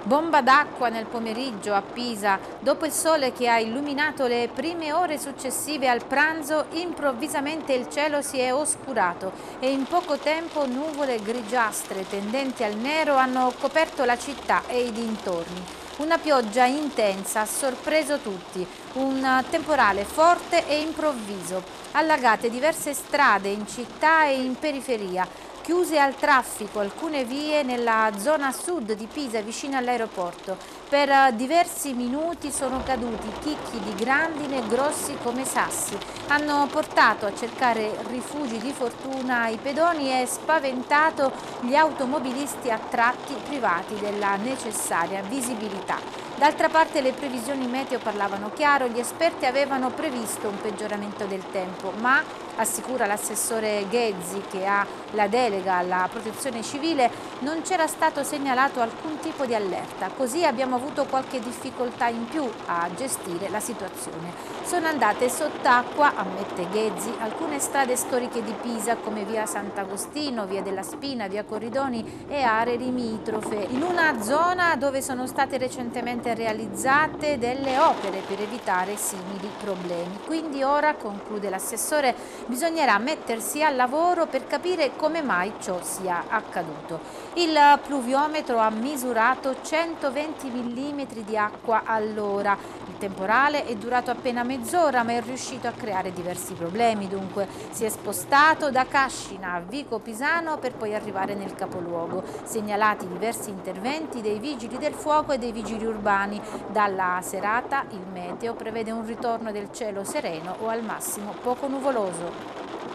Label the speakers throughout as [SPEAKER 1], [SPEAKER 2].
[SPEAKER 1] Bomba d'acqua nel pomeriggio a Pisa. Dopo il sole che ha illuminato le prime ore successive al pranzo, improvvisamente il cielo si è oscurato e in poco tempo nuvole grigiastre tendenti al nero hanno coperto la città e i dintorni. Una pioggia intensa ha sorpreso tutti, un temporale forte e improvviso. Allagate diverse strade in città e in periferia. Chiuse al traffico alcune vie nella zona sud di Pisa vicino all'aeroporto. Per diversi minuti sono caduti chicchi di grandine grossi come sassi. Hanno portato a cercare rifugi di fortuna i pedoni e spaventato gli automobilisti a tratti privati della necessaria visibilità. D'altra parte le previsioni meteo parlavano chiaro, gli esperti avevano previsto un peggioramento del tempo, ma, assicura l'assessore Ghezzi che ha la delega alla protezione civile, non c'era stato segnalato alcun tipo di allerta, così abbiamo avuto qualche difficoltà in più a gestire la situazione. Sono andate sott'acqua, ammette Ghezzi, alcune strade storiche di Pisa come via Sant'Agostino, via della Spina, via Corridoni e aree limitrofe, in una zona dove sono state recentemente realizzate delle opere per evitare simili problemi. Quindi ora, conclude l'assessore, bisognerà mettersi al lavoro per capire come mai ciò sia accaduto. Il pluviometro ha misurato 120 mm di acqua all'ora. Il temporale è durato appena mezz'ora ma è riuscito a creare diversi problemi. Dunque si è spostato da Cascina a Vico Pisano per poi arrivare nel capoluogo. Segnalati diversi interventi dei vigili del fuoco e dei vigili urbani. Dalla serata il meteo prevede un ritorno del cielo sereno o al massimo poco nuvoloso.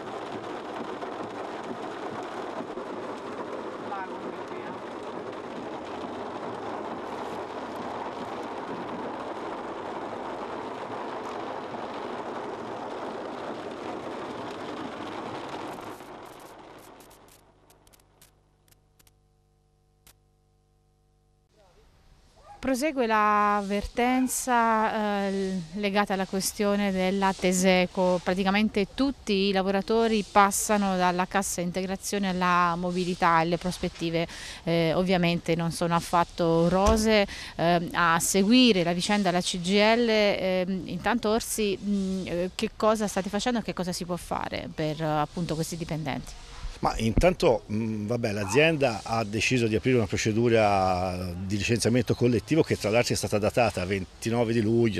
[SPEAKER 1] Prosegue l'avvertenza legata alla questione della Teseco. Praticamente tutti i lavoratori passano dalla cassa integrazione alla mobilità e le prospettive ovviamente non sono affatto rose. A seguire la vicenda della CGIL, intanto Orsi, che cosa state facendo e che cosa si può fare per appunto questi dipendenti?
[SPEAKER 2] Ma intanto vabbè, l'azienda ha deciso di aprire una procedura di licenziamento collettivo che tra l'altro è stata datata 29 di luglio,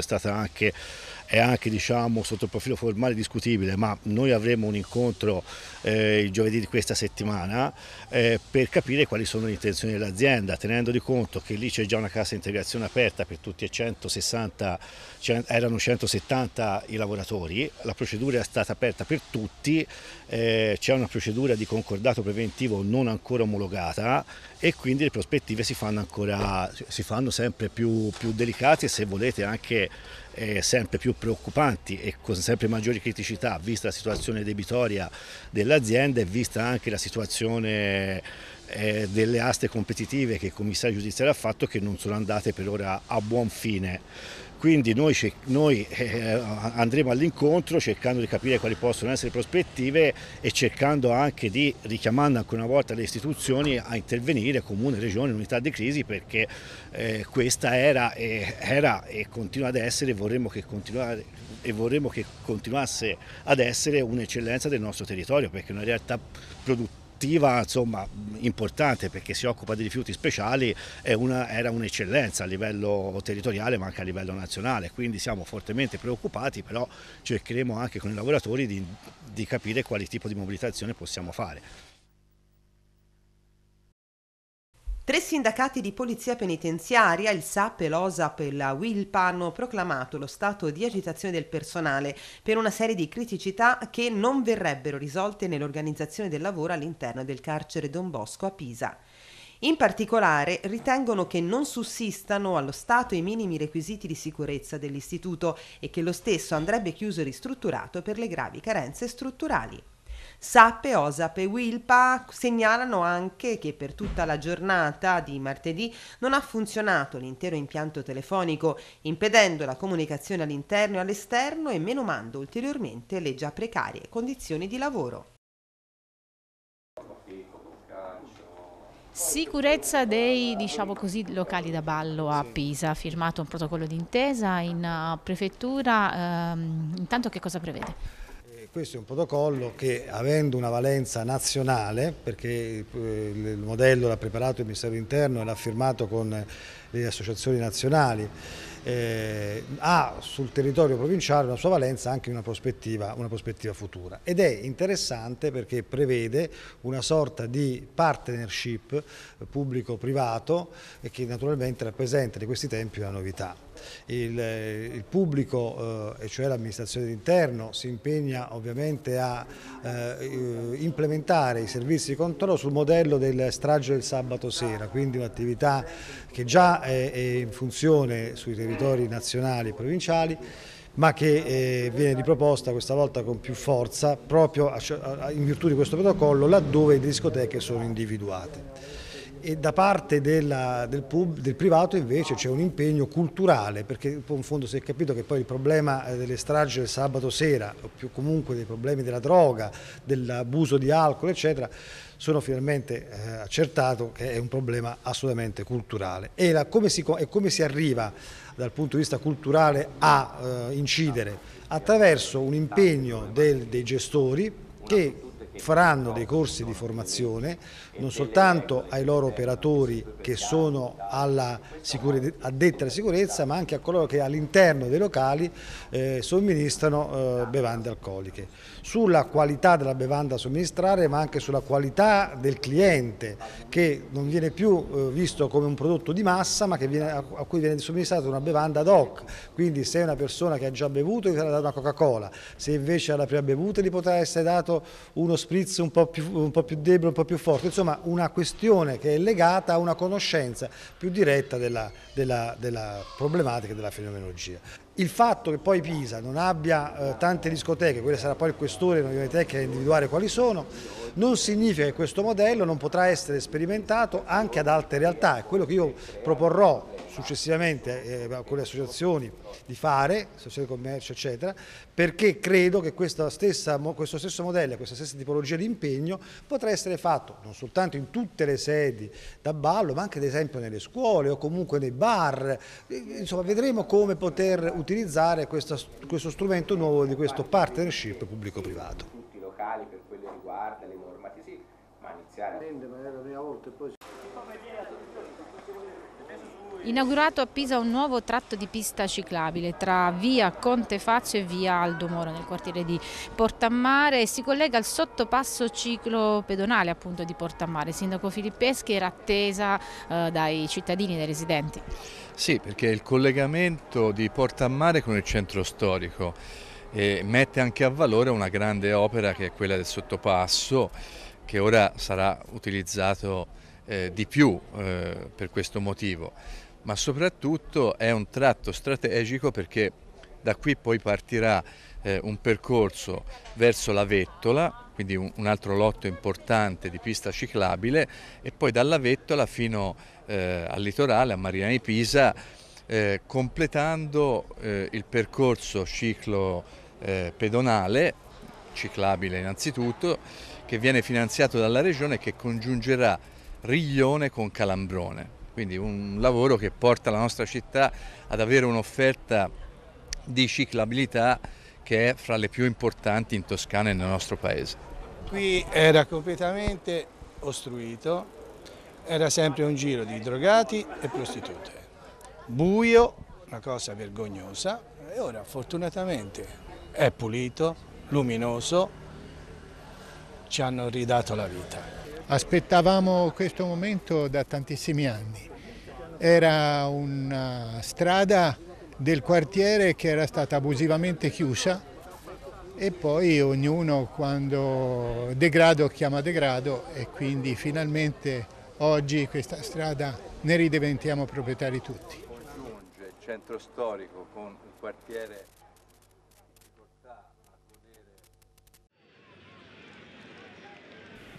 [SPEAKER 2] è anche diciamo, sotto il profilo formale discutibile, ma noi avremo un incontro il giovedì di questa settimana per capire quali sono le intenzioni dell'azienda, tenendo di conto che lì c'è già una cassa integrazione aperta per tutti e 160, erano 170 i lavoratori, la procedura è stata aperta per tutti, c'è una procedura di concordato preventivo non ancora omologata e quindi le prospettive si fanno sempre più delicate e, se volete, anche sempre più preoccupanti e con sempre maggiori criticità, vista la situazione debitoria dell'azienda e vista anche la situazione delle aste competitive che il commissario giudiziario ha fatto, che non sono andate per ora a buon fine. Quindi noi andremo all'incontro cercando di capire quali possono essere le prospettive e cercando anche di, richiamando ancora una volta le istituzioni a intervenire, comune, regione, unità di crisi, perché questa era e continua ad essere, vorremmo che continuasse ad essere un'eccellenza del nostro territorio, perché è una realtà produttiva, insomma, importante, perché si occupa di rifiuti speciali, era un'eccellenza a livello territoriale ma anche a livello nazionale, quindi siamo fortemente preoccupati, però cercheremo anche con i lavoratori di capire quali tipo di mobilitazione possiamo fare.
[SPEAKER 3] 3 sindacati di polizia penitenziaria, il SAP, l'OSAP e la WILPA, hanno proclamato lo stato di agitazione del personale per una serie di criticità che non verrebbero risolte nell'organizzazione del lavoro all'interno del carcere Don Bosco a Pisa. In particolare ritengono che non sussistano allo stato i minimi requisiti di sicurezza dell'istituto e che lo stesso andrebbe chiuso e ristrutturato per le gravi carenze strutturali. SAP, OSAP e WILPA segnalano anche che per tutta la giornata di martedì non ha funzionato l'intero impianto telefonico, impedendo la comunicazione all'interno e all'esterno e menomando ulteriormente le già precarie condizioni di lavoro.
[SPEAKER 1] Sicurezza dei, diciamo così, locali da ballo a Pisa, firmato un protocollo d'intesa in prefettura, intanto che cosa prevede?
[SPEAKER 4] Questo è un protocollo che, avendo una valenza nazionale, perché il modello l'ha preparato il Ministero dell'Interno e l'ha firmato con le associazioni nazionali, ha sul territorio provinciale una sua valenza anche in una prospettiva futura. Ed è interessante perché prevede una sorta di partnership pubblico-privato che naturalmente rappresenta di questi tempi una novità. Il pubblico, e cioè l'amministrazione dell'interno, si impegna ovviamente a implementare i servizi di controllo sul modello del strage del sabato sera, quindi un'attività che già è in funzione sui territori nazionali e provinciali, ma che viene riproposta questa volta con più forza proprio in virtù di questo protocollo laddove le discoteche sono individuate. E da parte del privato invece c'è un impegno culturale, perché in fondo si è capito che poi il problema delle stragi del sabato sera, o più comunque dei problemi della droga, dell'abuso di alcol, eccetera, sono finalmente accertato che è un problema assolutamente culturale. E come si arriva dal punto di vista culturale a incidere? Attraverso un impegno dei gestori che faranno dei corsi di formazione non soltanto ai loro operatori che sono addetti alla sicurezza, ma anche a coloro che all'interno dei locali somministrano bevande alcoliche. Sulla qualità della bevanda a somministrare, ma anche sulla qualità del cliente, che non viene più visto come un prodotto di massa, ma a cui viene somministrata una bevanda ad hoc. Quindi se è una persona che ha già bevuto gli sarà data una Coca-Cola, se invece ha la prima bevuta gli potrà essere dato uno spritz un po' più debole, un po' più forte, insomma una questione che è legata a una conoscenza più diretta della problematica e della fenomenologia. Il fatto che poi Pisa non abbia tante discoteche, quella sarà poi il questore tecnica a individuare quali sono, non significa che questo modello non potrà essere sperimentato anche ad altre realtà. È quello che io proporrò successivamente con le associazioni di fare, associazioni di commercio eccetera, perché credo che questo stesso modello, questa stessa tipologia di impegno potrà essere fatto non soltanto in tutte le sedi da ballo, ma anche ad esempio nelle scuole o comunque nei bar. Insomma, vedremo come poter utilizzare questo strumento nuovo di questo partnership pubblico-privato.
[SPEAKER 5] Tutti i locali per quello riguarda le normative, sì, ma iniziare
[SPEAKER 1] Inaugurato a Pisa un nuovo tratto di pista ciclabile tra via Conte Faccio e via Aldo Moro nel quartiere di Portammare e si collega al sottopasso ciclopedonale appunto di Portammare. Sindaco Filippeschi, era attesa dai cittadini, dai residenti.
[SPEAKER 6] Sì, perché il collegamento di Portammare con il centro storico mette anche a valore una grande opera che è quella del sottopasso, che ora sarà utilizzato di più per questo motivo, ma soprattutto è un tratto strategico perché da qui poi partirà un percorso verso la Vettola, quindi un altro lotto importante di pista ciclabile, e poi dalla Vettola fino al litorale, a Marina di Pisa, completando il percorso ciclo pedonale, ciclabile innanzitutto, che viene finanziato dalla Regione e che congiungerà Riglione con Calambrone. Quindi un lavoro che porta la nostra città ad avere un'offerta di ciclabilità che è fra le più importanti in Toscana e nel nostro paese.
[SPEAKER 7] Qui era completamente ostruito, era sempre un giro di drogati e prostitute. Buio, una cosa vergognosa, e ora fortunatamente è pulito, luminoso, ci hanno ridato la vita.
[SPEAKER 8] Aspettavamo questo momento da tantissimi anni. Era una strada del quartiere che era stata abusivamente chiusa e poi ognuno quando degrado chiama degrado e quindi finalmente oggi questa strada ne ridiventiamo proprietari tutti.
[SPEAKER 6] Congiunge il centro storico con il quartiere.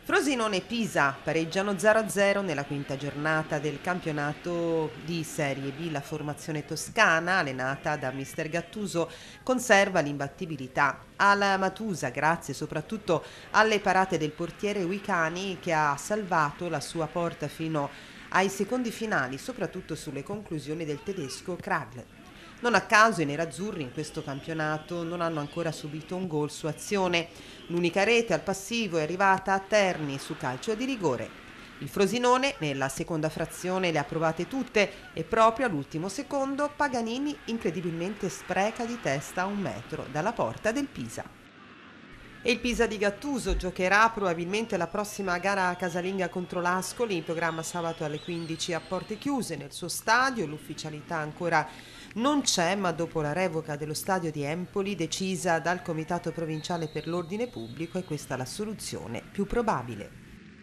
[SPEAKER 3] Frosinone-Pisa pareggiano 0-0 nella quinta giornata del campionato di Serie B. La formazione toscana, allenata da mister Gattuso, conserva l'imbattibilità. Al Matusa, grazie soprattutto alle parate del portiere Wicani, che ha salvato la sua porta fino ai secondi finali, soprattutto sulle conclusioni del tedesco Kragl. Non a caso i nerazzurri in questo campionato non hanno ancora subito un gol su azione. L'unica rete al passivo è arrivata a Terni su calcio di rigore. Il Frosinone nella seconda frazione le ha provate tutte e proprio all'ultimo secondo Paganini incredibilmente spreca di testa a 1 metro dalla porta del Pisa. E il Pisa di Gattuso giocherà probabilmente la prossima gara casalinga contro l'Ascoli, in programma sabato alle 15 a porte chiuse nel suo stadio. L'ufficialità ancora non c'è, ma dopo la revoca dello stadio di Empoli decisa dal Comitato Provinciale per l'Ordine Pubblico è questa la soluzione più probabile.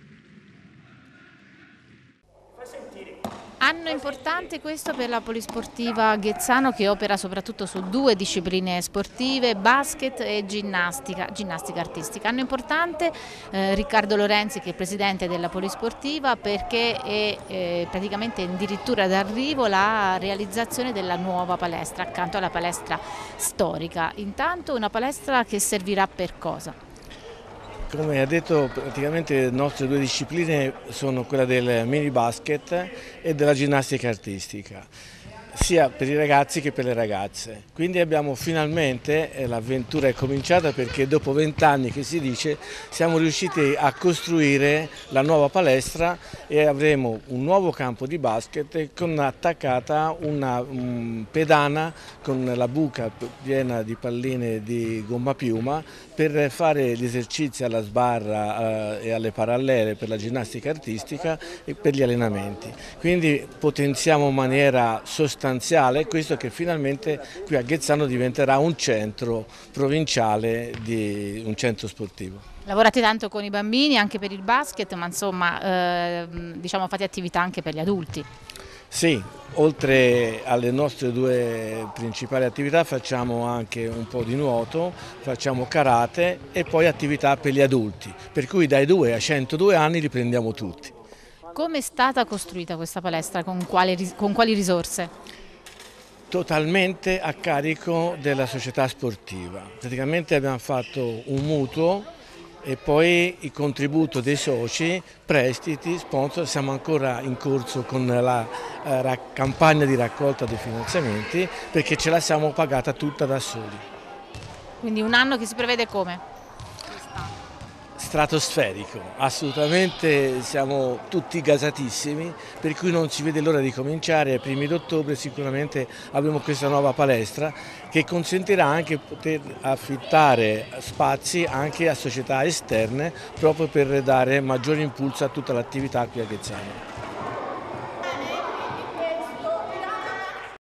[SPEAKER 1] Anno importante questo per la Polisportiva Ghezzano, che opera soprattutto su 2 discipline sportive, basket e ginnastica artistica. Anno importante Riccardo Lorenzi, che è presidente della Polisportiva, perché è praticamente addirittura d'arrivo la realizzazione della nuova palestra accanto alla palestra storica. Intanto una palestra che servirà per cosa?
[SPEAKER 9] Come ha detto, praticamente le nostre 2 discipline sono quella del mini basket e della ginnastica artistica, sia per i ragazzi che per le ragazze. Quindi abbiamo finalmente, l'avventura è cominciata perché dopo 20 anni che si dice, siamo riusciti a costruire la nuova palestra e avremo un nuovo campo di basket con attaccata una pedana con la buca piena di palline di gomma piuma per fare gli esercizi alla sbarra e alle parallele per la ginnastica artistica e per gli allenamenti. Quindi potenziamo in maniera sostanziale questo, che finalmente qui a Ghezzano diventerà un centro provinciale, un centro sportivo.
[SPEAKER 1] Lavorate tanto con i bambini anche per il basket, ma insomma diciamo fate attività anche per gli adulti.
[SPEAKER 9] Sì, oltre alle nostre 2 principali attività facciamo anche un po' di nuoto, facciamo karate e poi attività per gli adulti, per cui dai 2 ai 102 anni li prendiamo tutti.
[SPEAKER 1] Come è stata costruita questa palestra? Con quali risorse?
[SPEAKER 9] Totalmente a carico della società sportiva. Praticamente abbiamo fatto un mutuo e poi il contributo dei soci, prestiti, sponsor. Siamo ancora in corso con la campagna di raccolta dei finanziamenti, perché ce la siamo pagata tutta da soli.
[SPEAKER 1] Quindi un anno che si prevede come?
[SPEAKER 9] Stratosferico, assolutamente, siamo tutti gasatissimi, per cui non si vede l'ora di cominciare. Ai primi d'ottobre sicuramente avremo questa nuova palestra che consentirà anche di poter affittare spazi anche a società esterne, proprio per dare maggiore impulso a tutta l'attività qui a Ghezzano.